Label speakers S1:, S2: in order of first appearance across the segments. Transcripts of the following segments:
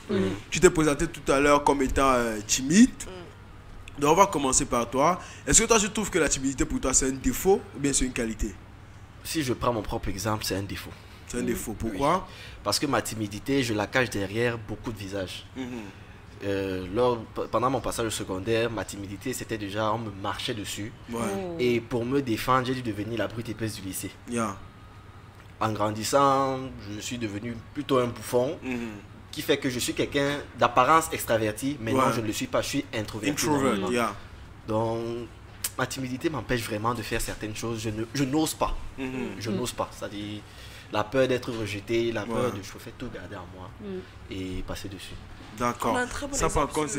S1: Tu t'es présenté tout à l'heure comme étant timide. Donc on va commencer par toi. Est-ce que toi tu trouves que la timidité pour toi c'est un défaut ou bien c'est une qualité?
S2: Si je prends mon propre exemple, c'est un défaut.
S1: C'est un défaut. Pourquoi?
S2: Oui. Parce que ma timidité, je la cache derrière beaucoup de visages. Pendant mon passage au secondaire, ma timidité, c'était déjà, on me marchait dessus. Et pour me défendre, j'ai dû devenir la brute épaisse du lycée. En grandissant, je suis devenu plutôt un bouffon, qui fait que je suis quelqu'un d'apparence extraverti, mais non, je ne le suis pas, je suis introverti. Donc, ma timidité m'empêche vraiment de faire certaines choses. Je n'ose pas. Je n'ose pas. C'est-à-dire la peur d'être rejeté, la peur de je préfère tout garder en moi et passer dessus.
S1: D'accord. Ça par contre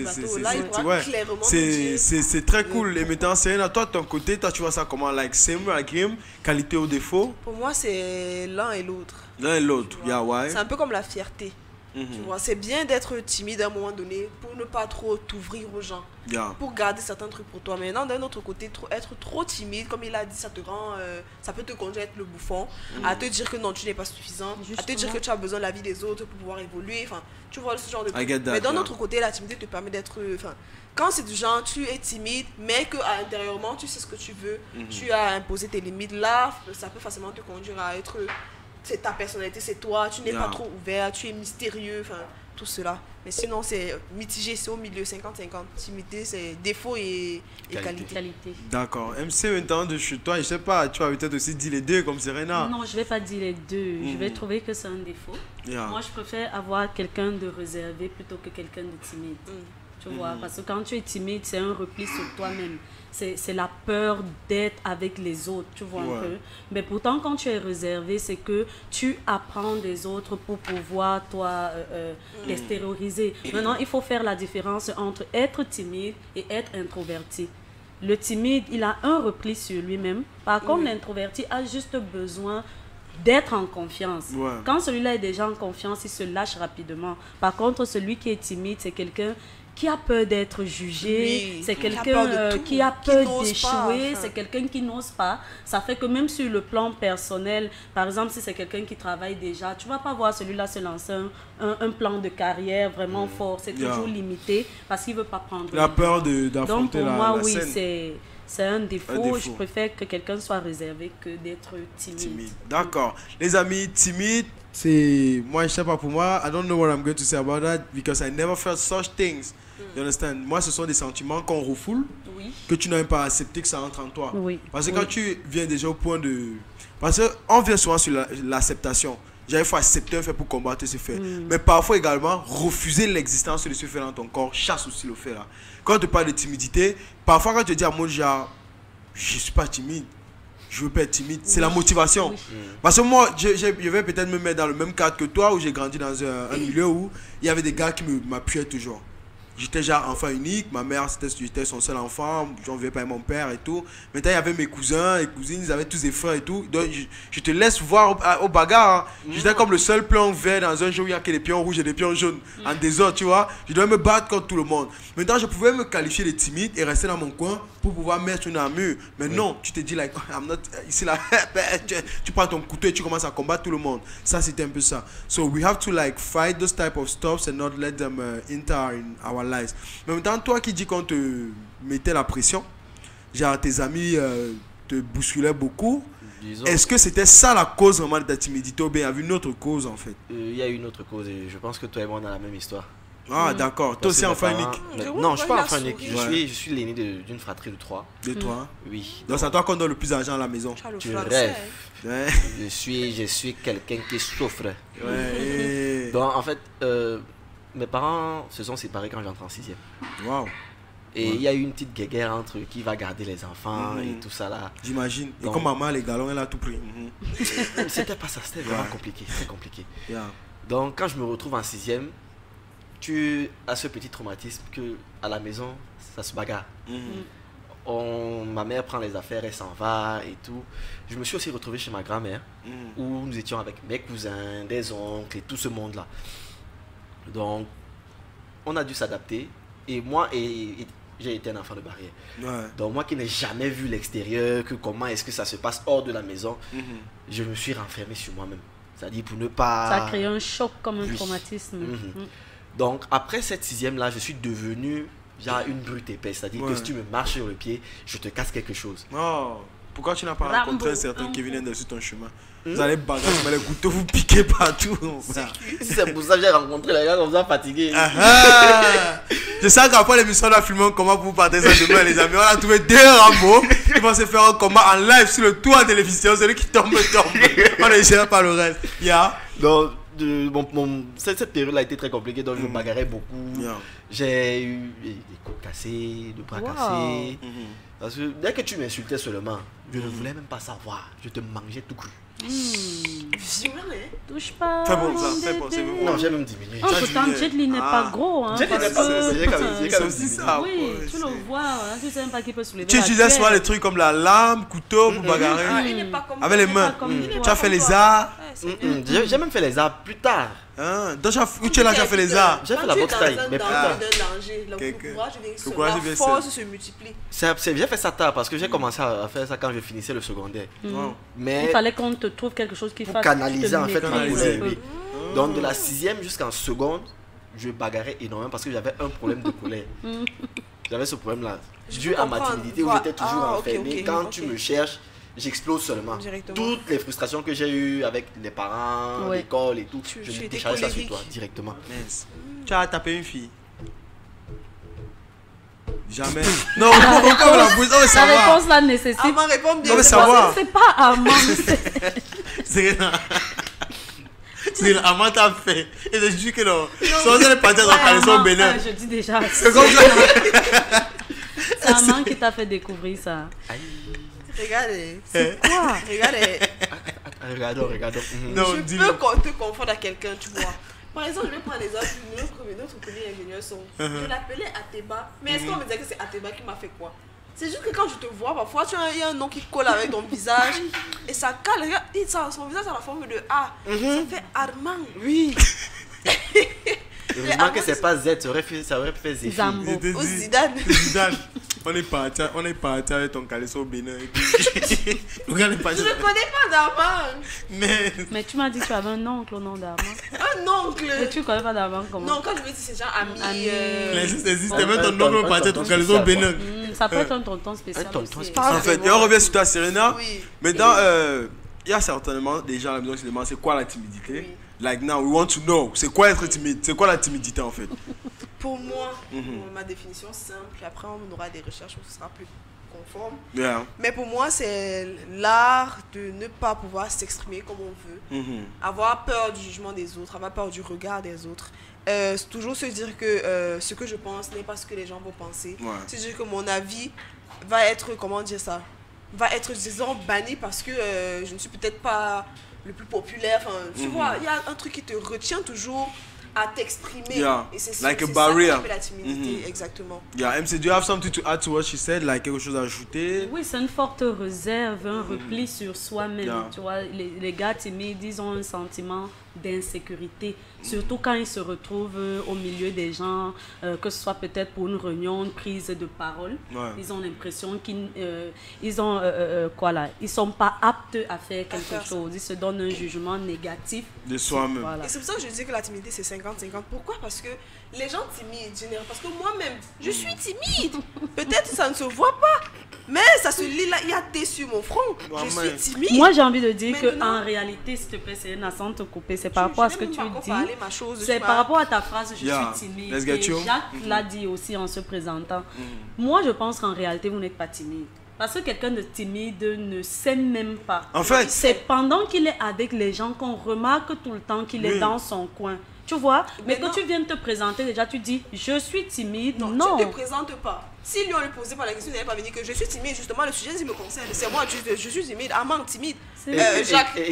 S1: c'est très cool. Et maintenant Serena, toi de ton côté, toi tu vois ça comment? Like same like him, qualité ou défaut?
S3: Pour moi c'est l'un et l'autre.
S1: L'un et l'autre,
S3: C'est un peu comme la fierté. Tu vois, c'est bien d'être timide à un moment donné pour ne pas trop t'ouvrir aux gens, pour garder certains trucs pour toi. Maintenant, d'un autre côté, être trop timide, comme il a dit, ça te rend, ça peut te conduire à être le bouffon, à te dire que non, tu n'es pas suffisant, à te dire que tu as besoin de la vie des autres pour pouvoir évoluer. Enfin, tu vois ce genre de trucs. Mais d'un autre côté, la timidité te permet d'être, quand c'est du genre, tu es timide, mais que intérieurement, tu sais ce que tu veux, tu as imposé tes limites. Là, ça peut facilement te conduire à être c'est ta personnalité, c'est toi, tu n'es pas trop ouvert, tu es mystérieux, enfin tout cela. Mais sinon c'est mitigé, c'est au milieu 50-50. Timidité c'est défaut et qualité.
S1: D'accord. MC maintenant de chez toi, je sais pas, tu vas peut-être aussi dire les deux comme Serena.
S4: Non, je vais pas dire les deux. Je vais trouver que c'est un défaut. Moi je préfère avoir quelqu'un de réservé plutôt que quelqu'un de timide. Tu vois, parce que quand tu es timide, c'est un repli sur toi-même. C'est la peur d'être avec les autres, tu vois un peu. Mais pourtant, quand tu es réservé, c'est que tu apprends des autres pour pouvoir, toi, l'extérioriser. Maintenant, il faut faire la différence entre être timide et être introverti. Le timide, il a un repli sur lui-même. Par contre, l'introverti a juste besoin d'être en confiance. Quand celui-là est déjà en confiance, il se lâche rapidement. Par contre, celui qui est timide, c'est quelqu'un qui a peur d'être jugé, c'est quelqu'un qui a peur d'échouer, c'est quelqu'un qui n'ose pas. Ça fait que même sur le plan personnel, par exemple, si c'est quelqu'un qui travaille déjà, tu ne vas pas voir celui-là se lancer un plan de carrière vraiment fort. C'est toujours limité parce qu'il ne veut pas prendre.
S1: La peur d'affronter la scène.
S4: Donc pour moi, oui, c'est un défaut. Je préfère que quelqu'un soit réservé que d'être timide.
S1: D'accord. Les amis, timide, c'est... Moi, je sais pas pour moi. I don't know what I'm going to say about that because I never felt such things. You understand? Moi, ce sont des sentiments qu'on refoule, que tu n'as même pas accepté que ça entre en toi. Parce que quand tu viens déjà au point de... Parce qu'on vient souvent sur l'acceptation. Il faut accepter un fait pour combattre ce fait. Mais parfois également, refuser l'existence de ce fait dans ton corps chasse aussi le fait là. Quand tu parles de timidité, parfois quand tu dis à moi, genre, je ne suis pas timide, je veux pas être timide, c'est la motivation. Parce que moi, je vais peut-être me mettre dans le même cadre que toi, où j'ai grandi dans un milieu où il y avait des gars qui m'appuyaient toujours. J'étais déjà enfant unique, ma mère j'étais son seul enfant, j'en vivais pas avec mon père et tout. Maintenant il y avait mes cousins et cousines, ils avaient tous des frères et tout. Donc je te laisse voir au bagarre. J'étais comme le seul pion vert dans un jeu où il y a que des pions rouges et des pions jaunes en désordre, tu vois. Je devais me battre contre tout le monde. Maintenant je pouvais me qualifier de timide et rester dans mon coin pour pouvoir mettre une armure. Mais non, tu te dis like, I'm not, ici là, tu prends ton couteau et tu commences à combattre tout le monde. Ça c'était un peu ça. So we have to like fight those type of stuffs and not let them enter in our lives. Mais maintenant, toi qui dis qu'on te mettait la pression, genre tes amis te bousculaient beaucoup, est-ce que c'était ça la cause vraiment de ta timidité ou bien il y avait une autre cause en fait?
S2: Il y a une autre cause et je pense que toi et moi on a la même histoire.
S1: Ah d'accord, toi aussi enfant unique?
S2: Non, je ne suis pas enfant unique, je suis l'aîné d'une fratrie de 3.
S1: De toi?
S2: Oui.
S1: Donc c'est à toi qu'on donne le plus d'argent à la maison?
S2: Tu rêves. Je suis quelqu'un qui souffre. Donc en fait, mes parents se sont séparés quand j'entre en 6e.
S1: Wow.
S2: Et il y a eu une petite guéguerre entre qui va garder les enfants et tout ça là.
S1: J'imagine. Et comme maman, les galons, elle a tout pris.
S2: C'était pas ça, c'était vraiment compliqué. Très compliqué. Donc quand je me retrouve en 6e, tu as ce petit traumatisme que à la maison, ça se bagarre. Ma mère prend les affaires, elle s'en va et tout. Je me suis aussi retrouvé chez ma grand-mère où nous étions avec mes cousins, des oncles et tout ce monde là. Donc, on a dû s'adapter. Et moi, j'ai été un enfant de barrière. Donc, moi qui n'ai jamais vu l'extérieur, que comment est-ce que ça se passe hors de la maison, je me suis renfermé sur moi-même. C'est-à-dire pour ne pas...
S4: Ça a créé un choc comme un traumatisme.
S2: Donc, après cette 6e là, je suis devenu une brute épaisse. C'est-à-dire que si tu me marches sur le pied, je te casse quelque chose.
S1: Oh, pourquoi tu n'as pas rencontré certains qui venaient sur ton chemin? Vous allez bagarrer, les couteaux vous piquez partout.
S2: C'est pour ça que j'ai rencontré les gars comme ça fatigués.
S1: Je sais qu'après l'émission, on a filmé un combat pour vous partager ça demain, les amis. On a trouvé 2 Rambo qui vont se faire un combat en live sur le toit de télévision. Celui qui tombe. On ne gère pas le reste.
S2: Donc, cette période a été très compliquée, donc je me bagarrais beaucoup. J'ai eu des côtes cassées, des bras cassés. Parce que dès que tu m'insultais seulement, je ne voulais même pas savoir. Je te mangeais tout cru.
S4: Touche pas.
S1: Fais bon ça, fais bon, c'est bon.
S2: Non, j'ai même diminué.
S4: Pourtant, Jet Li n'est pas gros. Hein,
S2: Jet Li n'est pas
S1: c'est aussi ça.
S4: Oui, tu le vois. Tu sais même pas qu'il peut soulever.
S1: Tu utilises souvent les trucs comme la lame, couteau pour bagarrer. Avec les mains. Tu as fait les arts.
S2: J'ai même fait les arts plus tard.
S1: Donc tu as fait les arts.
S2: J'ai fait la boxe taille, mais plus tard.
S3: Le courage, la force se multiplie.
S2: J'ai fait ça tard parce que j'ai commencé à faire ça quand je finissais le secondaire. Mais
S4: il fallait qu'on te trouve quelque chose qui fasse
S2: canaliser en fait ma colère. Donc de la 6e jusqu'en seconde, je bagarrais énormément parce que j'avais un problème de colère. J'avais ce problème là dû à ma timidité où j'étais toujours enfermé. Quand tu me cherches, j'explose seulement. Toutes les frustrations que j'ai eues avec les parents, l'école et tout, je me décharge ça sur toi directement.
S1: Tu as tapé une fille? Jamais. Non, on peut la bouche, on veut savoir.
S4: La réponse là nécessite.
S3: Armand répond bien.
S1: On veut savoir.
S4: C'est pas Armand.
S1: C'est Armand t'a fait. Et je dis que non. Sans aller partir dans le caleçon bénin.
S4: Je dis déjà.
S1: C'est comme ça.
S4: C'est Armand qui t'a fait découvrir ça.
S3: Regardez.
S4: C'est quoi?
S3: Regardez.
S2: Regardons.
S3: Je peux te confondre à quelqu'un, tu vois. Par exemple, je vais prendre l'exemple de notre premier ingénieur son. Je l'appelais Ateba. Mais est-ce qu'on me disait que c'est Ateba qui m'a fait quoi? C'est juste que quand je te vois, parfois, il y a un nom qui colle avec ton visage. Et ça cale. Regarde, son visage a la forme de A. Ça fait Armand.
S2: Oui. Heureusement que c'est pas Z, ça aurait pu faire Zéphine.
S4: Zambo.
S3: Ou Zidane.
S1: On est parti avec ton caleçon bénin. Je ne
S3: connais pas d'Armand.
S1: Mais
S4: tu m'as dit que tu avais un oncle au nom d'Armand.
S3: Un oncle.
S4: Et tu connais pas d'Armand comment?
S3: Non, quand je me dis c'est genre ami.
S1: C'est même ton oncle parti avec ton caleçon bénin.
S4: Ça peut être un tonton spécial.
S1: En fait, et on revient sur toi, Serena. Maintenant, il y a certainement des gens à la maison qui se demandent c'est quoi la timidité. Like now, we want to know. C'est quoi être timide? C'est quoi la timidité en fait?
S3: Pour moi, ma définition simple, après on aura des recherches où ce sera plus conforme. Mais pour moi, c'est l'art de ne pas pouvoir s'exprimer comme on veut, avoir peur du jugement des autres, avoir peur du regard des autres. Toujours se dire que ce que je pense n'est pas ce que les gens vont penser. Se dire que mon avis va être, comment dire ça, va être, disons, banni parce que je ne suis peut-être pas le plus populaire. Tu vois, il y a un truc qui te retient toujours à t'exprimer. Et c'est
S1: like
S3: ça
S1: a barrier.
S3: qui fait la timidité, exactement.
S1: MC, do you have something to add to what she said? Like quelque chose à ajouter?
S4: Oui, c'est une forte réserve, un repli sur soi-même. Tu vois, les gars timides, ils ont un sentiment d'insécurité, surtout quand ils se retrouvent au milieu des gens, que ce soit peut-être pour une réunion, une prise de parole. Ils ont l'impression qu'ils sont pas aptes à faire quelque chose. Ils se donnent un jugement négatif
S1: de soi-même.
S3: Et c'est pour ça que je dis que la timidité c'est 50-50. Pourquoi? Parce que les gens timides, parce que moi-même je suis timide. Peut-être ça ne se voit pas, mais ça se lit là, il y a T sur mon front. Je suis timide.
S4: Moi j'ai envie de dire qu'en réalité, s'il te plaît, c'est sans te couper, c'est par rapport à ce que tu dis. C'est par rapport à ta phrase, je suis timide. Et Jacques l'a dit aussi en se présentant. Moi je pense qu'en réalité vous n'êtes pas timide. Parce que quelqu'un de timide ne sait même pas.
S1: En fait,
S4: c'est pendant qu'il est avec les gens qu'on remarque tout le temps qu'il est dans son coin. Tu vois? Mais quand tu viens de te présenter, déjà tu dis je suis timide. Non.
S3: Tu ne te présentes pas. Si lui on lui posait pas la question, il n'avait pas venir que je suis timide. Justement, le sujet il me concerne. C'est moi, je suis timide. Armand timide. Jacques.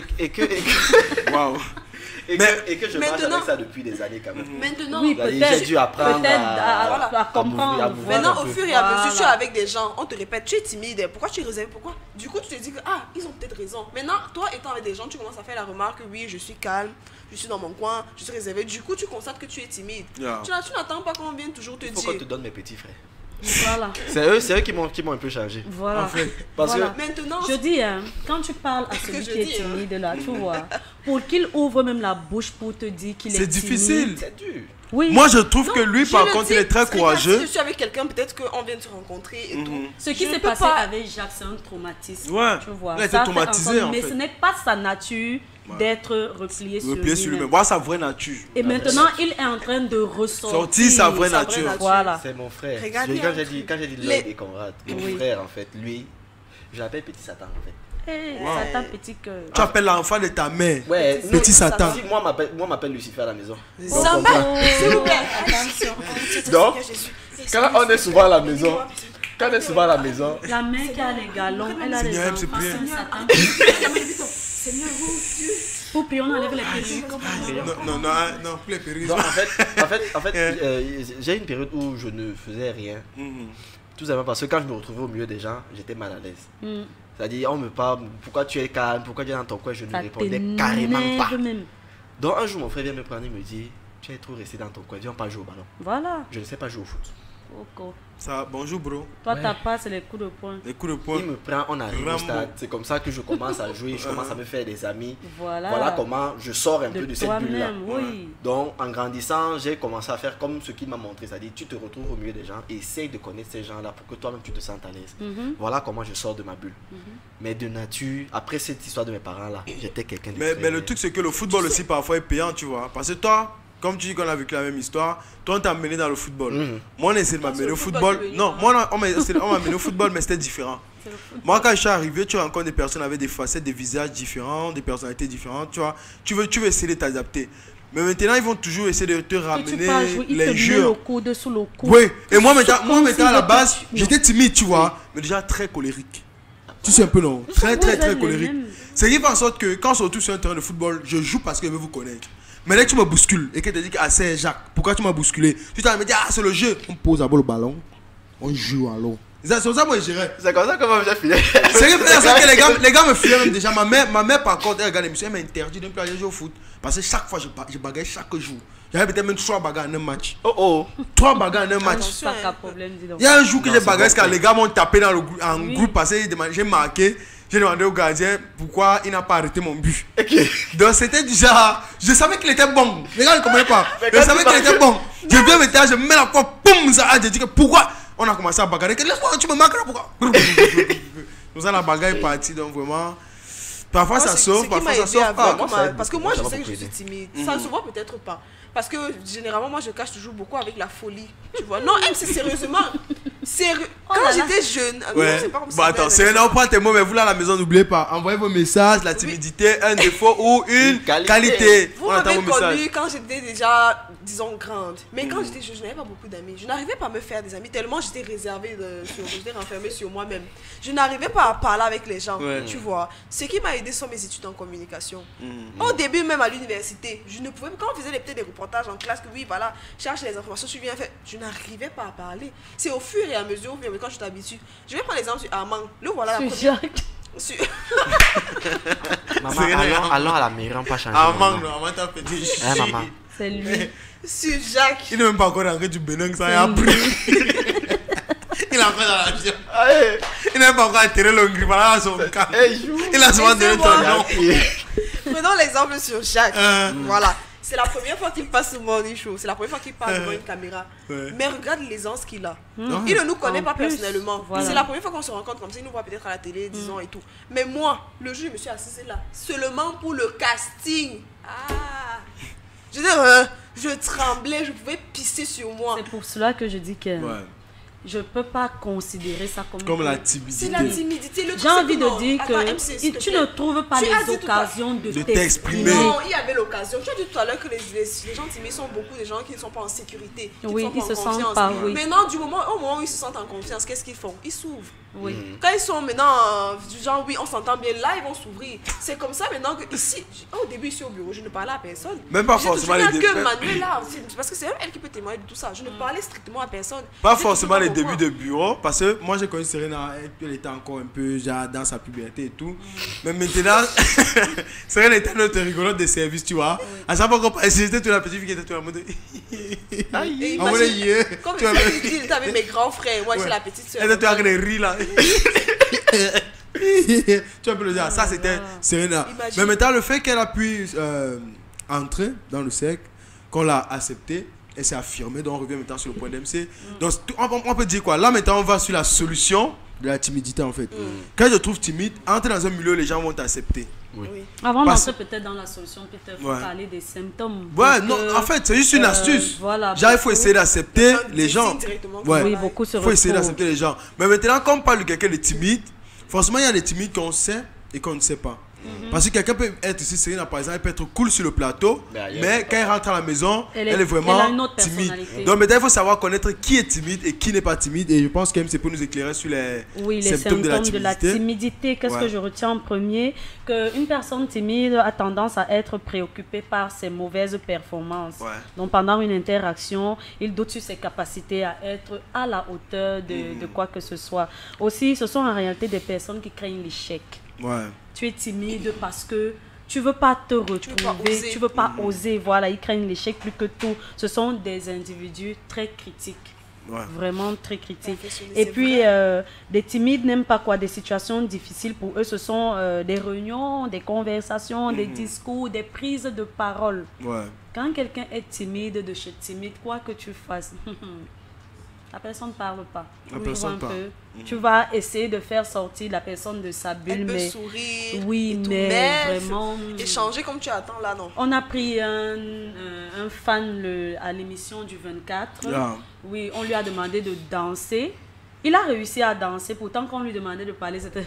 S1: Waouh.
S2: Et que je marche avec ça depuis des années quand même.
S3: Maintenant,
S4: oui,
S2: j'ai dû apprendre
S4: à comprendre.
S3: Maintenant, au fur et à mesure, tu es avec des gens, on te répète, tu es timide, pourquoi tu es réservé, pourquoi? Du coup, tu te dis que, ils ont peut-être raison. Maintenant, toi étant avec des gens, tu commences à faire la remarque, oui, je suis calme, je suis dans mon coin, je suis réservé. Du coup, tu constates que tu es timide. Tu n'attends pas qu'on vienne toujours te dire.
S2: Il faut qu'on te donne mes petits frères.
S4: Voilà.
S2: C'est eux qui m'ont un peu changé.
S4: Voilà.
S1: En fait.
S2: Parce que
S3: maintenant,
S4: je dis, quand tu parles à celui qui est timide là, tu vois, pour qu'il ouvre même la bouche pour te dire qu'il est timide.
S1: C'est difficile.
S2: C'est dur.
S4: Oui.
S1: Moi, je trouve que lui, par contre, il est très courageux.
S3: Si je suis avec quelqu'un, peut-être qu'on vient de se rencontrer et tout.
S4: Ce qui s'est passé avec Jacques, c'est un traumatisme.
S1: Ouais.
S4: Tu vois.
S1: Il a été traumatisé, en fait.
S4: Mais ce n'est pas sa nature d'être replié sur lui-même.
S1: Voilà sa vraie nature.
S4: Et maintenant, il est en train de ressortir
S1: sa vraie nature.
S4: Voilà.
S2: C'est mon frère.
S3: Regardez,
S2: quand j'ai dit Lloyd et Conrad, mon frère, en fait, lui, je l'appelle Petit Satan, en fait.
S4: Satan, petit cœur.
S1: Tu appelles l'enfant de ta mère.
S2: Ouais,
S1: Petit Satan.
S2: Moi, m'appelle Lucifer à la maison.
S3: Ça va, s'il vous plaît. Attention.
S2: Donc, quand on est souvent à la maison,
S4: la mère qui a les galons, elle a les enfants.
S3: Seigneur, Dieu.
S4: Pour puis on enlève les perruques.
S1: Non, plus les perruques.
S2: En fait, j'ai une période où je ne faisais rien. Tout simplement parce que quand je me retrouvais au milieu des gens, j'étais mal à l'aise. C'est-à-dire, on me parle, pourquoi tu es calme, pourquoi tu es dans ton coin, je ne répondais carrément pas. Donc un jour, mon frère vient me prendre et me dit, tu es trop resté dans ton coin, viens pas jouer au ballon.
S4: Voilà.
S2: Je ne sais pas jouer au foot.
S1: Ça, bonjour bro.
S4: Toi, ta part, c'est les coups de poing.
S1: Les coups de poing.
S2: Il me prend, on arrive au stade. C'est comme ça que je commence à jouer, je commence à me faire des amis. Voilà comment je sors un peu de cette bulle-là.
S4: Oui.
S2: Donc, en grandissant, j'ai commencé à faire comme ce qu'il m'a montré. C'est-à-dire, tu te retrouves au milieu des gens, essaye de connaître ces gens-là pour que toi-même tu te sentes à l'aise. Voilà comment je sors de ma bulle. Mais de nature, après cette histoire de mes parents-là, j'étais quelqu'un de
S1: mais le truc, c'est que le football aussi, parfois, est payant, tu vois. Parce que toi, comme tu dis qu'on a vécu la même histoire, toi on t'a amené dans le football. Moi on a essayé de m'amener au football. Non, moi on m'a amené au football, mais c'était différent. Moi quand je suis arrivé, tu rencontres des personnes avec des facettes, des visages différents, des personnalités différentes, tu vois. Tu veux essayer de t'adapter. Mais maintenant ils vont toujours essayer de te ramener les jeux. Oui, et moi maintenant à la base, j'étais timide, tu vois, mais déjà très colérique. Tu sais un peu non, très colérique. Ce qui fait en sorte que quand on se retrouve sur un terrain de football, je joue parce que je veux vous connaître. Mais là tu me bouscules et que tu te dis que c'est Jacques, pourquoi tu m'as bousculé? Tu t'as me dit c'est le jeu. On pose d'abord le ballon, on joue alors. C'est comme ça moi je dirais.
S2: C'est comme ça que moi j'ai filé.
S1: C'est que les gars me filaient même déjà. Ma mère par contre elle regarde l'émission, elle m'a interdit de ne plus aller jouer au foot. Parce que chaque fois je bagaille chaque jour. J'avais peut-être même 3 bagarres en un match. 3 bagarres en un match. Il y a un jour que j'ai bagaillé parce que les gars m'ont tapé dans en groupe parce que j'ai marqué. J'ai demandé au gardien pourquoi il n'a pas arrêté mon but. Donc c'était déjà. Je savais qu'il était bon. Les gars ne comprenaient pas. Je savais qu'il était bon. Je viens maintenant, je mets la fois, boum, ça a dit que pourquoi on a commencé à bagarrer. Laisse-moi, tu me marques là, pourquoi? Comme ça, la bagarre est partie. Donc vraiment. Parfois ça sauve, parfois ça sauve pas.
S3: Parce que moi je sais que je suis timide. Ça ne se voit peut-être pas. Parce que généralement moi je cache toujours beaucoup avec la folie. Tu vois. Non, elle c'est sérieusement. Quand j'étais jeune,
S1: c'est pas comme ça. Attends, c'est un prend tes mots, mais vous là à la maison, n'oubliez pas. Envoyez vos messages, la timidité, un défaut ou une qualité.
S3: Vous m'avez connu quand j'étais déjà, disons, grande. Mais quand j'étais jeune, je n'avais pas beaucoup d'amis. Je n'arrivais pas à me faire des amis tellement j'étais réservée, j'étais renfermée sur moi-même. Je n'arrivais pas à parler avec les gens, tu vois. Ce qui m'a aidé sont mes études en communication. Au début, même à l'université, je ne pouvais pas. Quand on faisait des reportages en classe, que oui, voilà, cherche les informations, je viens faire. Je n'arrivais pas à parler. C'est au fur et à mesure, quand je t'habitue. Je vais prendre l'exemple sur Armand. Le voilà la
S4: première.
S2: Maman, allons à la mairie, on pas changer.
S1: Armand, Armand t'a fait des chiens.
S2: Maman.
S4: C'est lui.
S3: Sur Jacques.
S1: Il n'est même pas encore rentré du Bénin, ça a pris. Il est encore dans l'avion. Il n'a même pas encore atterri le Hongrie. Voilà son cas. Il a souvent donné ton nom.
S3: Prenons l'exemple sur Jacques. Voilà. C'est la première fois qu'il passe au Morning Show. C'est la première fois qu'il parle devant une caméra. Mais regarde l'aisance qu'il a. Il ne nous connaît pas personnellement. Voilà. C'est la première fois qu'on se rencontre comme ça. Il nous voit peut-être à la télé, disons, et tout. Mais moi, le jour, je me suis assise là. Seulement pour le casting. Je veux dire, je tremblais, je pouvais pisser sur moi.
S4: C'est pour cela que je dis que je ne peux pas considérer ça comme
S1: la timidité.
S3: C'est la timidité.
S4: J'ai envie de dire que tu ne trouves pas les occasions de t'exprimer.
S3: Non, il y avait l'occasion. Tu as dit tout à l'heure que les gens timides sont beaucoup de gens qui ne sont pas en sécurité.
S4: Oui, ils se sentent pas.
S3: Maintenant, au moment où ils se sentent en confiance, qu'est-ce qu'ils font? Ils s'ouvrent. Quand ils sont maintenant du genre, oui, on s'entend bien, là, ils vont s'ouvrir. C'est comme ça maintenant que ici, au début, ici au bureau, je ne parlais à personne.
S1: Même pas forcément les débuts.
S3: que Manuel là, parce que c'est elle qui peut témoigner de tout ça. Je ne parlais strictement à personne.
S1: Pas forcément les débuts de bureau, parce que moi j'ai connu Serena, elle était encore un peu genre dans sa puberté et tout. Mais maintenant, Serena était notre rigolote de service, tu vois. À chaque fois qu'on parlait, c'était toute la petite fille qui était tout en mode.
S3: Comme tu avais mes grands frères, moi j'ai la petite soeur.
S1: Elle était avec les rires là. Tu peux le dire, ça c'était Serena. Imagine. Mais maintenant, le fait qu'elle a pu entrer dans le cercle, qu'on l'a accepté, elle s'est affirmée, donc on revient maintenant sur le point d'MC. Donc on peut dire quoi? Là maintenant on va sur la solution de la timidité en fait. Quand je te trouve timide, entrer dans un milieu, les gens vont t'accepter.
S4: Oui. Avant d'entrer peut-être dans la solution, peut-être faut parler des symptômes.
S1: Ouais, non, en fait, c'est juste une astuce.
S4: Voilà,
S1: genre, il faut essayer d'accepter les gens.
S4: Ouais. Oui, beaucoup se
S1: faut essayer d'accepter les gens. Mais maintenant, quand on parle de quelqu'un de timide, forcément, il y a des timides qu'on sait et qu'on ne sait pas. Parce que quelqu'un peut être ici, Serena par exemple, elle peut être cool sur le plateau, mais quand elle rentre à la maison, elle est vraiment timide. Donc maintenant il faut savoir connaître qui est timide et qui n'est pas timide. Et je pense que c'est pour nous éclairer sur les symptômes de la timidité.
S4: Qu'est-ce que je retiens en premier? Qu'une personne timide a tendance à être préoccupée par ses mauvaises performances. Donc pendant une interaction, il doute sur ses capacités à être à la hauteur de quoi que ce soit. Aussi, ce sont en réalité des personnes qui craignent l'échec. Tu es timide parce que tu ne veux pas te retrouver, tu ne veux pas oser. Voilà, ils craignent l'échec plus que tout. Ce sont des individus très critiques. Vraiment très critiques. Et puis, des timides n'aiment pas quoi? Des situations difficiles pour eux, ce sont des réunions, des conversations, des discours, des prises de parole. Quand quelqu'un est timide, de chez timide, quoi que tu fasses, la personne ne parle pas. Tu vas essayer de faire sortir la personne de sa bulle.
S3: Elle peut
S4: mais
S3: sourire.
S4: Oui, mais vraiment.
S3: Échanger comme tu attends là, non?
S4: On a pris un fan à l'émission du 24. Oui, on lui a demandé de danser. Il a réussi à danser, pourtant quand on lui demandait de parler, c'était...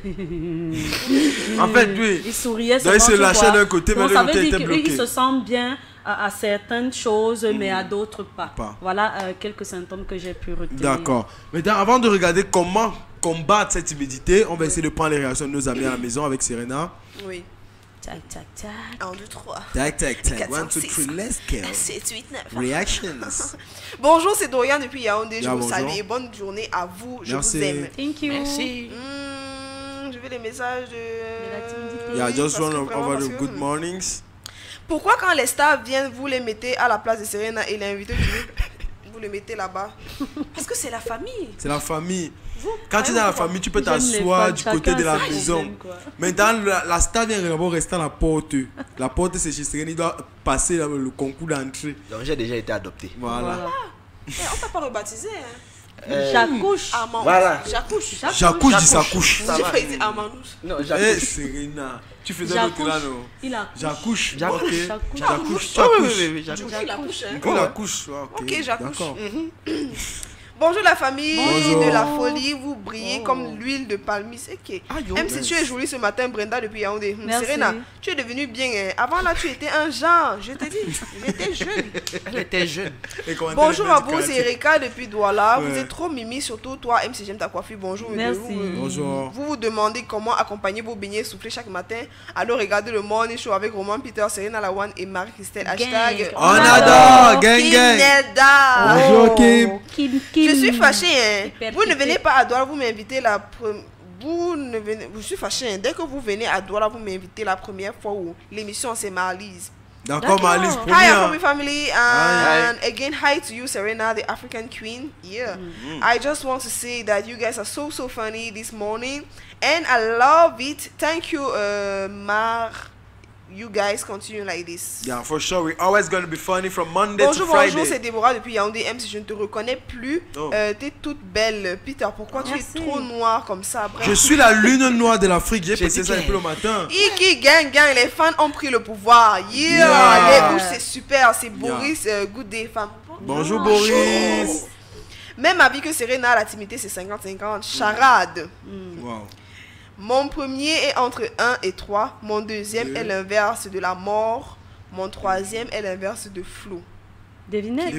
S1: En fait, lui,
S4: il souriait.
S1: Il se lâchait d'un côté, mais l'autre côté était bloqué.
S4: Il se sent bien à certaines choses, mais à d'autres pas. Voilà quelques symptômes que j'ai pu retenir.
S1: D'accord. Maintenant, avant de regarder comment combattre cette timidité, on va essayer de prendre les réactions de nos amis à la maison avec Serena.
S3: Oui.
S4: Tac, tac, tac.
S3: 1, 2, 3.
S1: Tac, tac, tac. 1, 2, 3, let's go.
S3: 7, 8, 9.
S1: Reactions.
S3: Bonjour, c'est Dorian depuis Yaoundé. Je vous salue et bonne journée à vous. Je vous aime.
S4: Thank you.
S3: Merci. Je veux les messages de...
S1: Yeah, just one over the good mornings.
S3: Pourquoi quand les stars viennent, vous les mettez à la place de Serena et l'invité vous les mettez là-bas? Parce que c'est la famille.
S1: C'est la famille. Quand tu es dans la famille, tu peux t'asseoir du côté de la maison. Maintenant, la star vient d'abord rester à la porte. La porte, c'est chez Serena, il doit passer le concours d'entrée.
S2: Donc j'ai déjà été adopté.
S1: Voilà.
S3: On t'a pas rebaptisé, hein?
S4: J'accouche.
S2: Voilà.
S1: J'accouche dit ça couche.
S3: J'ai failli dire Amanouche.
S2: Non, j'accouche.
S1: Serena, tu faisais l'autre là, non?
S4: Il accouche.
S1: J'accouche.
S3: J'accouche.
S2: J'accouche.
S3: Il accouche, hein?
S1: Il accouche.
S3: Ok, j'accouche. Bonjour la famille de la folie, vous brillez comme l'huile de palmiste. Okay. Même si tu es jolie ce matin, Brenda depuis Yaoundé. Serena, tu es devenue bien. Hein. Avant là, tu étais un genre. Je te dis, j'étais jeune.
S2: Elle était jeune.
S3: Bonjour à vous, c'est Erika depuis Douala. Vous êtes trop mimi, surtout toi, MC, j'aime ta coiffure. Bonjour.
S4: Merci.
S1: Bonjour.
S3: Vous vous demandez comment accompagner vos beignets soufflés chaque matin. Alors regardez le Morning Show avec Roman Peter, Serena Lawan et Marie-Christelle. Hashtag
S1: on adore. Gang gang.
S3: Bonjour
S4: Kim.
S3: Je suis fâchée, hein. Vous ne venez pas à Douala, vous m'invitez la première... Je suis fâchée, hein. Dès que vous venez à Douala, vous m'invitez la première fois où l'émission c'est Marlise.
S1: D'accord, Marlise.
S3: Hi, Afrobeat family, and again, hi to you, Serena, the African queen. Yeah. I just want to say that you guys are so funny this morning, and I love it. Thank you, You guys continue like this.
S1: Yeah, for sure. We're always going to be funny from Monday to Friday.
S3: Bonjour, c'est Déborah depuis Yaoundé. Même si je ne te reconnais plus, t'es toute belle. Peter, pourquoi tu es trop noire comme ça? Bref.
S1: Je suis la lune noire de l'Afrique. J'ai passé ça depuis le matin.
S3: Iki gang, les fans ont pris le pouvoir. Les bouches, c'est super. C'est Boris, good day, femme.
S1: Bonjour, Boris.
S3: Même avis que Serena, la timidité, c'est 50-50. Charade.
S1: Wow.
S3: Mon premier est entre 1 et 3. Mon deuxième est l'inverse de la mort. Mon troisième est l'inverse de flou.
S4: Devinette.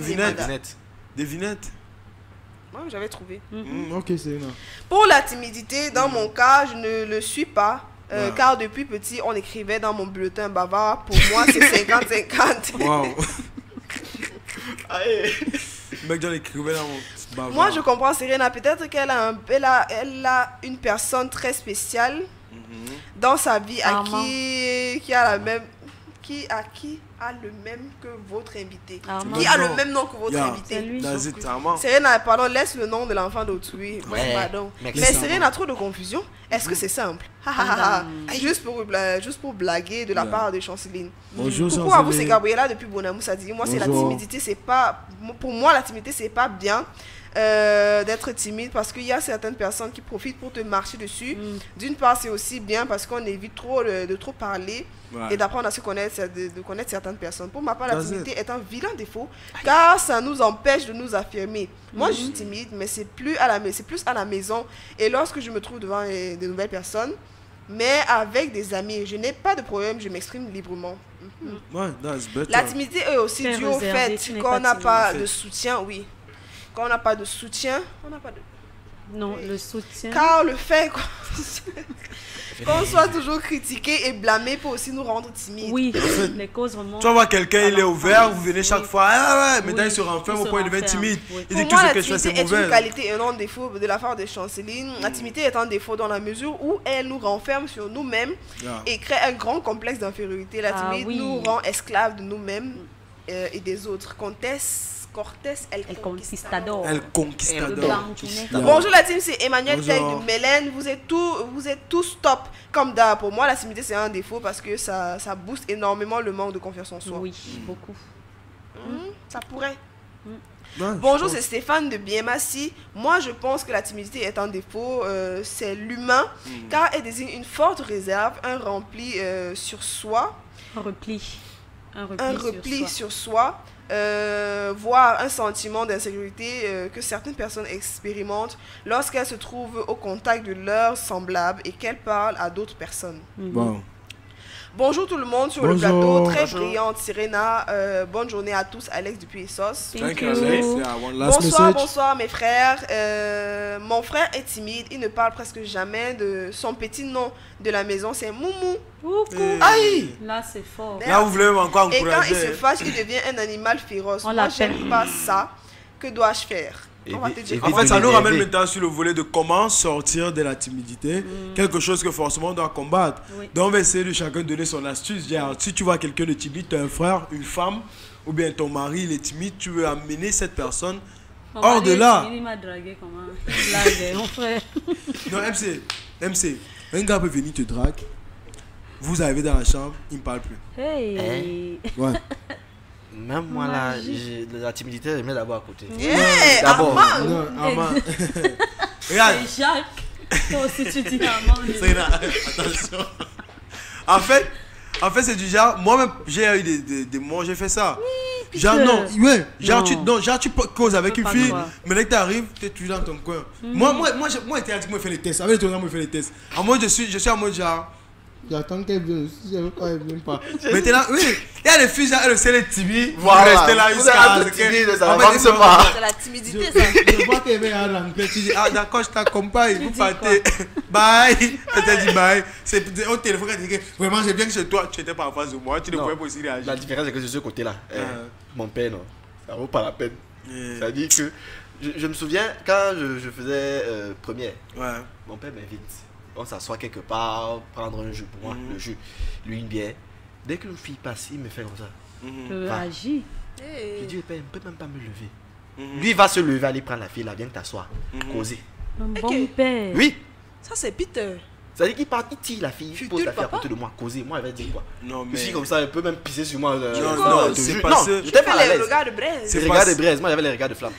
S3: Moi, j'avais trouvé.
S1: Ok, c'est là.
S3: Pour la timidité, dans mon cas, je ne le suis pas. Car depuis petit, on écrivait dans mon bulletin bavard. Pour moi, c'est 50-50.
S1: Wow. Mec, j'en écrivais dans mon bavard.
S3: Moi, je comprends Serena. Peut-être qu'elle a une personne très spéciale dans sa vie qui a la même... qui a le même que votre invité. Qui a le même nom que votre invité. Serena, pardon, laisse le nom de l'enfant d'autrui. Pardon. Mais Serena a trop de confusion. Est-ce que c'est simple? Juste pour blaguer de la part de Chanceline.
S1: Bonjour,
S3: coucou à vous, c'est Gabriela depuis Bonamou. Ça dit, moi, c'est la timidité, c'est pas... Pour moi, la timidité, c'est pas bien. D'être timide parce qu'il y a certaines personnes qui profitent pour te marcher dessus. D'une part, c'est aussi bien parce qu'on évite de trop parler et d'apprendre à se connaître, de connaître certaines personnes. Pour ma part, la timidité est un vilain défaut car ça nous empêche de nous affirmer. Moi, je suis timide, mais c'est plus à la maison et lorsque je me trouve devant de nouvelles personnes. Mais avec des amis, je n'ai pas de problème, je m'exprime librement. La timidité est aussi due au fait qu'on n'a pas de soutien, oui. Quand on n'a pas de soutien, on n'a pas de...
S4: Non, le soutien...
S3: Car le fait qu'on soit toujours critiqué et blâmé peut aussi nous rendre timides.
S4: Oui, les causes remontent.
S1: Tu vas voir quelqu'un, il est ouvert, vous venez chaque fois, maintenant il se renferme au point, il devient timide. Il dit que tout ce que je fais, c'est mauvais.
S3: C'est une qualité et non un défaut de la part de Chanceline. La timidité est un défaut dans la mesure où elle nous renferme sur nous-mêmes et crée un grand complexe d'infériorité. La timidité nous rend esclaves de nous-mêmes et des autres. Cortés, El Conquistador. Bonjour la team, c'est Emmanuel Taille de Mélène. Vous êtes tous top. Comme d'hab, pour moi, la timidité c'est un défaut parce que ça booste énormément le manque de confiance en soi.
S4: Oui, beaucoup.
S3: Ça pourrait. Bonjour, c'est Stéphane de Biemassi. Moi, je pense que la timidité est un défaut. C'est l'humain car elle désigne une forte réserve, un repli sur soi.
S4: Un repli sur soi. Voire un sentiment d'insécurité que certaines personnes expérimentent lorsqu'elles se trouvent au contact de leurs semblables et qu'elles parlent à d'autres personnes. Bonjour tout le monde sur le plateau, très brillante Serena, bonne journée à tous, Alex depuis Essos. Bonsoir mes frères, mon frère est timide, il ne parle presque jamais de son petit nom de la maison, c'est Moumou.
S1: Aïe!
S4: Là c'est fort.
S1: Là vous voulez encore encourager.
S3: Et quand il se fâche, il devient un animal féroce. Moi j'aime pas ça, que dois-je faire?
S1: En fait, ça nous ramène maintenant sur le volet de comment sortir de la timidité, quelque chose que forcément on doit combattre. Donc on va essayer de chacun donner son astuce. Si tu vois quelqu'un de timide, tu as un frère, une femme, ou bien ton mari il est timide, tu veux amener cette personne hors de là.
S4: Il m'a dragué comment? Blague, mon frère.
S1: Non, MC, un gars peut venir te draguer, vous arrivez dans la chambre, il ne parle plus.
S4: Hey.
S1: Ouais.
S2: Même moi là, la timidité, j'aimais d'abord à côté.
S3: D'abord.
S1: Regarde.
S4: Jacques, toi aussi tu dis Armand.
S1: Attention. En fait c'est du genre, moi-même j'ai eu des moments, j'ai fait ça.
S4: Oui,
S1: genre non, ouais, genre tu causes avec une fille, mais là que tu arrives, tu es toujours dans ton coin. Moi j'étais moi faire les tests, avec les gens moi faire les tests. En moi je suis en mode genre j'attends qu'elle vienne aussi, je ne veux pas, elle ne vient pas. Maintenant, oui, il y a des filles, elles c'est les timides, vous restez là jusqu'à
S3: c'est la timidité ça.
S1: Je vois qu'elle vient à l'entrée, tu dis, ah d'accord, je t'accompagne, vous partez, bye, elle t'a dit bye, c'est au téléphone qu'elle dit, vraiment j'ai bien que chez toi, tu étais pas en face de moi, tu ne pouvais pas aussi réagir.
S2: La différence c'est que de ce côté-là, mon père, non, ça vaut pas la peine. C'est-à-dire que, je me souviens, quand je faisais première, mon père m'invite. On s'assoit quelque part, prendre un jus pour moi, le jus, lui une bière. Dès qu'une fille passe, il me fait comme ça.
S4: Agis.
S2: Je dis, il ne peut même pas me lever. Lui va se lever, aller prendre la fille, là, viens t'asseoir, causer.
S4: Un bon père.
S2: Oui.
S3: Ça c'est Peter.
S2: C'est-à-dire qu'il part, il tire la fille, il pose la fille à côté de moi, causer. Moi, elle va dire quoi?
S1: Non, mais.
S2: Je suis comme ça, elle peut même pisser sur moi.
S1: Non, c'est pas ça.
S2: Je t'ai pas
S3: les regards de braise.
S2: C'est les regards de braise, moi j'avais les regards de flamme.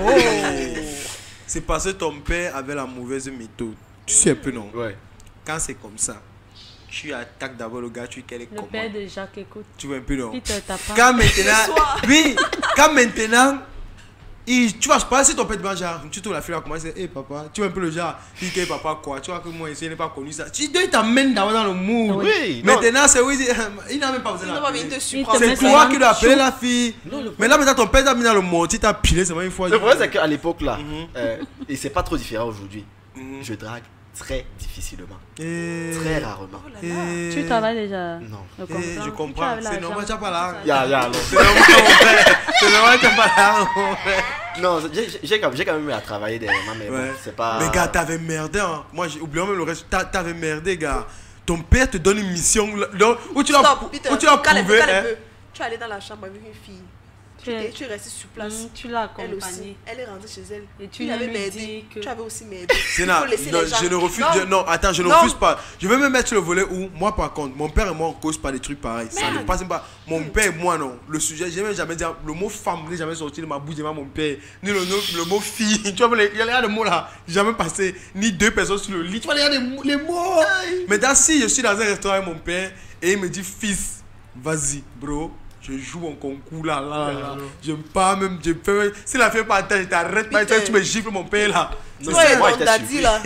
S1: C'est parce que ton père avait la mauvaise méthode. Tu sais un peu, non?
S2: Ouais.
S1: Quand c'est comme ça, tu attaques d'abord le gars, tu quel est comment?
S4: Le père de Jacques, écoute.
S1: Tu vois un peu, non?
S4: Peter, t'as pas.
S1: Quand maintenant, oui, quand maintenant, tu vois, je pense que ton père de genre, tu trouves la fille à commencer, hé papa, tu vois un peu le genre, il dit papa quoi, tu vois que moi ici, il n'est pas connu ça. Tu t'amènes d'abord dans le mood.
S2: Oui.
S1: Maintenant, c'est oui, il n'a même pas besoin
S3: d'appeler.
S1: C'est toi qui dois appeler la fille. Mais là, maintenant, ton père t'a mis dans le mot, tu t'as pilé seulement une fois.
S2: Le problème, c'est qu'à l'époque, là, et c'est pas trop différent aujourd'hui, je drague très difficilement, très rarement.
S4: Tu travailles déjà?
S2: Non.
S1: Je comprends. C'est normal, tu n'as pas là.
S2: C'est normal, tu n'as pas là. Non, j'ai quand même eu à travailler derrière moi, mais bon, c'est pas.
S1: Mais gars, t'avais merdé, hein. Moi, j'ai oublié même le reste. T'avais merdé, gars. ton père te donne une mission où tu l'as prouvé.
S3: Tu es allé dans la chambre avec une fille. Tu es resté sur place.
S4: Tu l'as accompagnée.
S3: Elle est rentrée chez elle.
S4: Et tu avais m'aidé.
S3: Tu avais aussi m'aidé.
S1: Je ne refuse. Non, attends, je ne refuse pas. Je vais me mettre sur le volet où, moi par contre, mon père et moi on cause pas des trucs pareils. Ça ne passe pas. Mon père et moi, non. Le sujet, j'ai même jamais dit. Le mot femme n'est jamais sorti de ma bouche devant mon père. Ni le mot fille. Tu vois, il y a des mots là. Jamais passé. Ni deux personnes sur le lit. Tu vois, il y a les mots. Maintenant, si je suis dans un restaurant avec mon père et il me dit fils, vas-y, bro. Je joue en concours là. Je pars même, je fais. Si la fille pas attendre, je t'arrête pas. Tu me gifles mon père là.
S2: Non, moi j'étais dit là.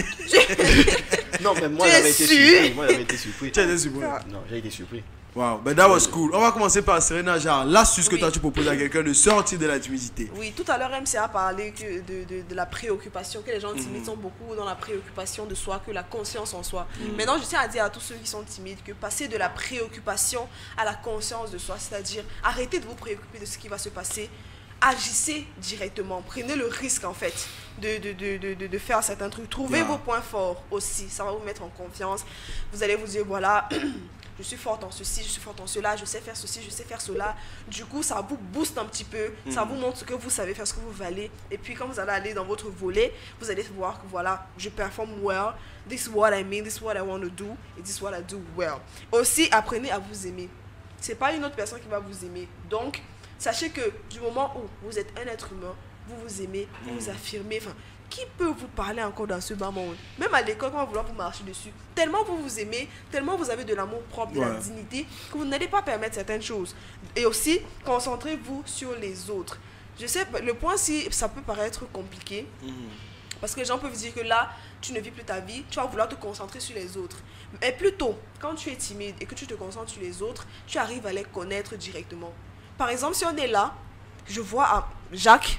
S2: Non, mais moi j'avais été surpris.
S1: Tu as été surpris?
S2: Non, j'ai été surpris.
S1: Wow, but that was cool. On va commencer par Serena, genre l'astuce que toi tu proposes à quelqu'un de sortir de la timidité.
S3: Oui, tout à l'heure MC a parlé de la préoccupation, que les gens timides sont beaucoup dans la préoccupation de soi, que la conscience en soi. Maintenant, je tiens à dire à tous ceux qui sont timides que passer de la préoccupation à la conscience de soi, c'est-à-dire arrêtez de vous préoccuper de ce qui va se passer, agissez directement, prenez le risque en fait de faire certains trucs, trouvez vos points forts aussi, ça va vous mettre en confiance, vous allez vous dire voilà, je suis forte en ceci, je suis forte en cela, je sais faire ceci, je sais faire cela, du coup ça vous booste un petit peu, ça vous montre ce que vous savez faire, ce que vous valez, et puis quand vous allez aller dans votre volet, vous allez voir que voilà, je performe well, this is what I mean, this is what I want to do, and this is what I do well. Aussi, apprenez à vous aimer, c'est pas une autre personne qui va vous aimer, donc sachez que du moment où vous êtes un être humain, vous vous aimez, vous vous affirmez. Enfin, qui peut vous parler encore dans ce bas monde? Même à l'école, quand on va vouloir vous marcher dessus. Tellement vous vous aimez, tellement vous avez de l'amour propre, de la dignité, que vous n'allez pas permettre certaines choses. Et aussi, concentrez-vous sur les autres. Je sais, le point, si ça peut paraître compliqué, parce que les gens peuvent dire que là, tu ne vis plus ta vie, tu vas vouloir te concentrer sur les autres. Mais plutôt, quand tu es timide et que tu te concentres sur les autres, tu arrives à les connaître directement. Par exemple, si on est là, je vois Jacques,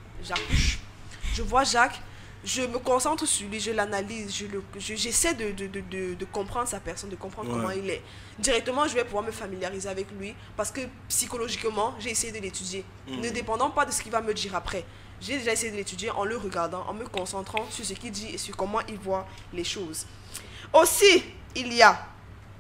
S3: je vois Jacques, je me concentre sur lui, je l'analyse, j'essaie de comprendre sa personne, de comprendre comment il est. Directement, je vais pouvoir me familiariser avec lui parce que psychologiquement, j'ai essayé de l'étudier, ne dépendant pas de ce qu'il va me dire après. J'ai déjà essayé de l'étudier en le regardant, en me concentrant sur ce qu'il dit et sur comment il voit les choses. Aussi, il y a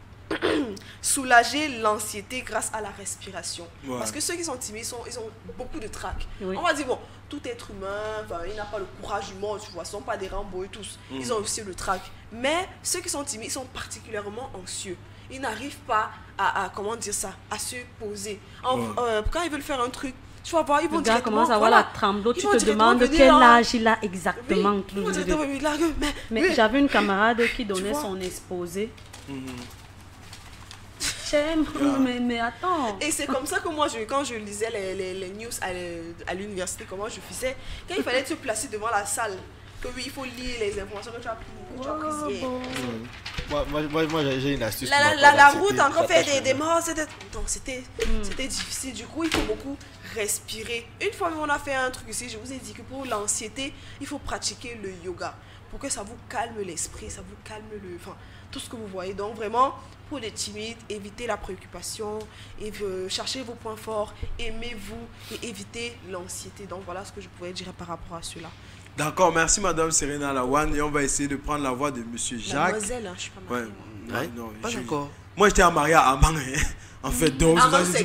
S3: soulager l'anxiété grâce à la respiration. Parce que ceux qui sont timides, ils ont beaucoup de trac. On va dire, bon, tout être humain, il n'a pas le courage du monde, tu vois, ils ne sont pas des Rambo et tous. Ils ont aussi le trac. Mais ceux qui sont timides, ils sont particulièrement anxieux. Ils n'arrivent pas à comment dire ça, à se poser. Quand ils veulent faire un truc, tu vas voir, ils vont directement...
S4: commence à avoir la tremblot, tu te demandes quel âge il a exactement. Mais j'avais une camarade qui donnait son exposé. Mais attends.
S3: Et c'est comme ça que moi, quand je lisais les news à l'université, comment je faisais, quand il fallait se placer devant la salle, que oui, il faut lire les informations que tu as prises hier.
S2: Moi j'ai une astuce.
S3: La route encore fait des morts, c'était difficile. Du coup, il faut beaucoup respirer. Une fois on a fait un truc ici, je vous ai dit que pour l'anxiété, il faut pratiquer le yoga pour que ça vous calme l'esprit, ça vous calme tout ce que vous voyez. Donc vraiment, pour les timides, évitez la préoccupation, et cherchez vos points forts, aimez-vous et évitez l'anxiété. Donc voilà ce que je pouvais dire par rapport à cela.
S1: D'accord, merci Madame Serena Lawan, et on va essayer de prendre la voix de Monsieur Jacques.
S3: Mademoiselle, je suis pas mariée.
S1: Non,
S2: pas encore.
S1: Moi j'étais marié à Amang. En fait, donc,
S3: c'est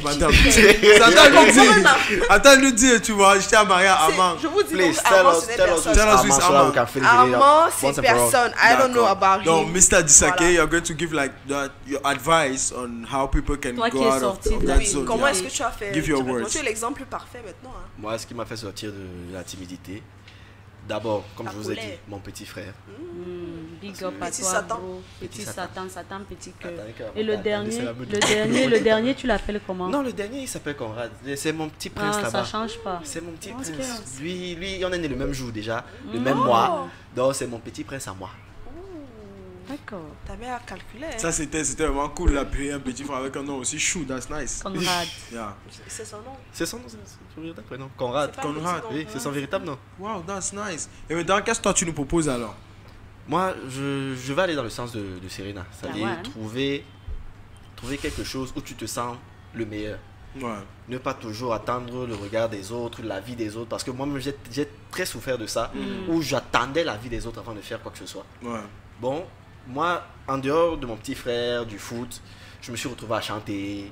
S1: attends, nous dire, tu vois, j'étais marié à Amang.
S3: Je vous dis que Amang, c'est personne. Amang, c'est personne. I don't know about him.
S1: Donc, Mr. Disake, you're going to give like your advice on how people can go out of that zone.
S3: Comment est-ce que tu as fait?
S1: Give your words.
S3: Tu es l'exemple parfait maintenant.
S2: Moi, ce qui m'a fait sortir de la timidité, d'abord, comme je vous ai dit, mon petit frère.
S4: Big up à toi, bro. Petit Satan, petit cœur. Et le dernier, tu l'appelles comment?
S2: Non, le dernier, il s'appelle Conrad. C'est mon petit prince là-bas.
S4: Ça change pas.
S2: C'est mon petit prince. Lui, on est né le même jour déjà, le même mois. Donc, c'est mon petit prince à moi.
S4: D'accord.
S3: Ta mère a calculé.
S1: Ça, c'était vraiment cool d'appeler un petit frère avec un nom aussi chou. That's nice.
S4: Conrad.
S3: C'est son nom.
S2: C'est son véritable prénom. Conrad. Oui, c'est son véritable nom.
S1: Wow, that's nice. Et maintenant, qu'est-ce que toi tu nous proposes alors?
S2: Moi, je vais aller dans le sens de Serena. C'est-à-dire trouver quelque chose où tu te sens le meilleur. Ne pas toujours attendre le regard des autres, la vie des autres. Parce que moi-même, j'ai très souffert de ça. Où j'attendais la vie des autres avant de faire quoi que ce soit. Bon, moi, en dehors de mon petit frère, du foot, je me suis retrouvé à chanter.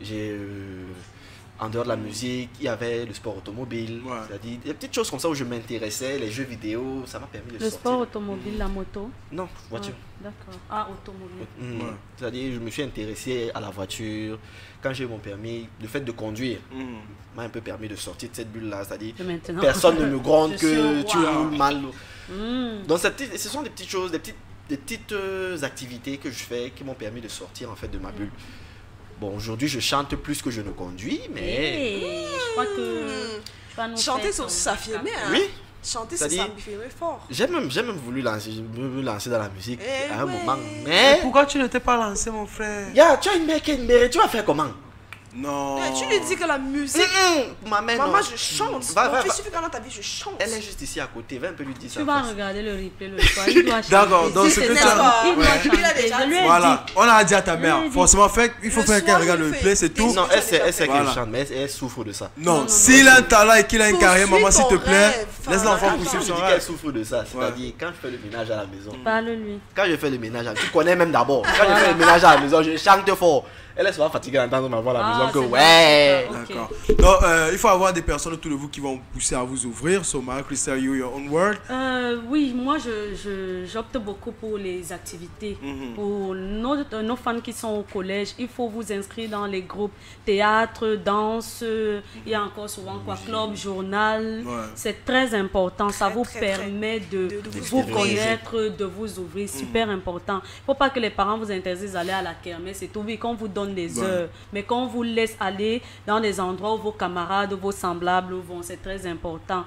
S2: En dehors de la musique, il y avait le sport automobile, c'est-à-dire des petites choses comme ça où je m'intéressais, les jeux vidéo, ça m'a permis de sortir.
S4: Le sport automobile, la moto?
S2: Non, voiture.
S4: D'accord. Ah, automobile.
S2: C'est-à-dire, je me suis intéressé à la voiture. Quand j'ai eu mon permis, le fait de conduire m'a un peu permis de sortir de cette bulle-là. C'est-à-dire, personne ne me gronde que tu roules mal. Donc, ce sont des petites choses, des petites activités que je fais qui m'ont permis de sortir en fait de ma bulle. Bon, aujourd'hui, je chante plus que je ne conduis, mais...
S4: je crois que...
S3: Chanter, ça affirmait, hein?
S2: Oui.
S3: Chanter, ça m'affirmait fort.
S2: J'ai même voulu me lancer dans la musique à un moment, mais...
S1: Pourquoi tu ne t'es pas lancé, mon frère?
S2: Tu as une mère qui est une mère, tu vas faire comment?
S1: Non.
S3: Mais tu lui dis que la musique... Maman, je chante. Il suffit que dans ta vie, je chante.
S2: Elle est juste ici à côté. Va un peu lui dire ça.
S4: Tu vas regarder le replay le soir. Il doit chanter.
S1: D'accord, donc ce que tu as...
S4: Il doit chanter.
S1: Voilà, on a dit à ta mère. Forcément, il faut faire qu'elle regarde le replay, c'est tout.
S2: Non, elle sait qu'elle chante, mais elle souffre de ça.
S1: Non, s'il a un talent et qu'il a une carrière, maman, s'il te plaît, laisse l'enfant poursuivre son rêve.
S2: Elle souffre de ça. C'est-à-dire, quand je fais le ménage à la maison...
S4: Parle-lui.
S2: Quand je fais le ménage, tu connais même d'abord. Quand je fais le ménage à la maison, je chante fort. Elle est souvent fatiguée d'entendre ma voix à la maison que ouais.
S1: D'accord. Donc, il faut avoir des personnes autour de vous qui vont pousser à vous ouvrir. So, Marie-Christelle, your own word.
S4: Oui, moi, j'opte beaucoup pour les activités. Pour nos fans qui sont au collège, il faut vous inscrire dans les groupes théâtre, danse. Il y a encore souvent club, journal. C'est très important. Ça vous permet de vous connaître, de vous ouvrir. Super important. Il ne faut pas que les parents vous interdisent d'aller à la kermesse et tout. Oui, qu'on vous donne des heures, mais qu'on vous laisse aller dans des endroits où vos camarades, vos semblables vont, c'est très important.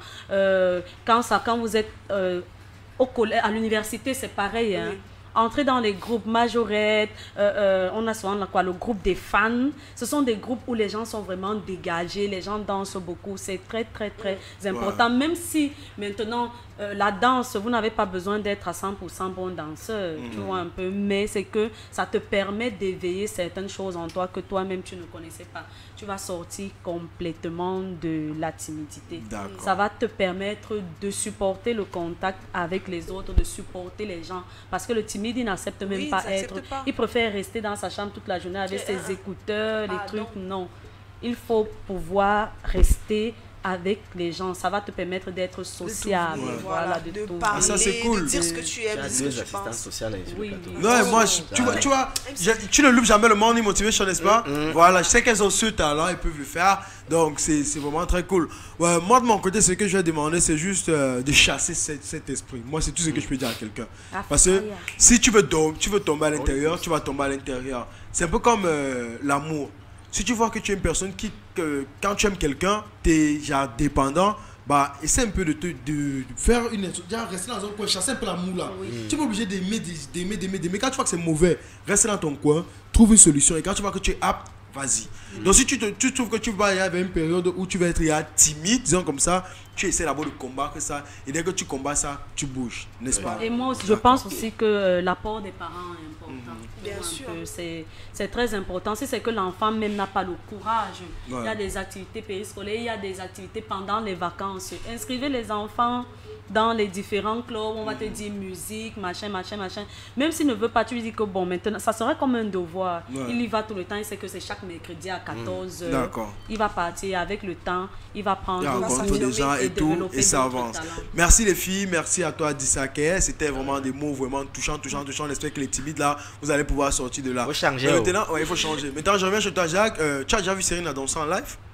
S4: Quand vous êtes au collège, à l'université, c'est pareil. Hein. Entrer dans les groupes majorettes, on a souvent le groupe des fans. Ce sont des groupes où les gens sont vraiment dégagés, les gens dansent beaucoup. C'est très, très, très important. Même si maintenant, la danse, vous n'avez pas besoin d'être à 100% bon danseur, tu vois un peu, mais c'est que ça te permet d'éveiller certaines choses en toi que toi-même tu ne connaissais pas. Tu vas sortir complètement de la timidité. Ça va te permettre de supporter le contact avec les autres, de supporter les gens. Parce que le timide, il n'accepte même pas être. Il préfère rester dans sa chambre toute la journée avec ses écouteurs, les trucs. Non. Il faut pouvoir rester avec les gens, ça va te permettre d'être sociable,
S3: de parler,
S1: ça c'est cool.
S3: De dire ce que tu aimes, ce que tu penses.
S1: Non, moi, tu vois, tu ne loupes jamais le morning motivation, n'est-ce pas? Voilà, je sais qu'elles ont ce talent, elles peuvent le faire, donc c'est vraiment très cool. Moi de mon côté, ce que je vais demander, c'est juste de chasser cet esprit. Moi, c'est tout ce que je peux dire à quelqu'un. Parce que si tu veux tomber à l'intérieur, tu vas tomber à l'intérieur. C'est un peu comme l'amour. Si tu vois que tu es une personne quand tu aimes quelqu'un, tu es genre dépendant, bah essaie un peu de faire une... rester dans un coin, chasser un peu l'amour là. Tu n'es pas obligé d'aimer. Quand tu vois que c'est mauvais, reste dans ton coin, trouve une solution. Et quand tu vois que tu es apte, vas-y. Donc si tu trouves que tu vas y avoir une période où tu vas être timide, disons comme ça, tu essaies d'abord de combattre ça. Et dès que tu combats ça, tu bouges, n'est-ce pas?
S4: Et moi aussi, je pense aussi que l'apport des parents est important.
S3: Bien sûr.
S4: C'est très important. Si c'est que l'enfant même n'a pas le courage, il y a des activités périscolaires, il y a des activités pendant les vacances. Inscrivez les enfants dans les différents clubs, on va te dire musique, machin. Même s'il ne veut pas, tu lui dis que bon, maintenant, ça serait comme un devoir. Il y va tout le temps, il sait que c'est chaque mercredi à 14 h. Il va partir avec le temps, il va prendre
S1: des gens et tout, et ça avance. Merci les filles, merci à toi Disake. C'était vraiment des mots vraiment touchants. On espère que les timides là, vous allez pouvoir sortir de là.
S2: Il faut changer.
S1: Maintenant, il faut changer. Maintenant, je reviens chez toi, Jacques. Tu as déjà vu Cyril danser en live?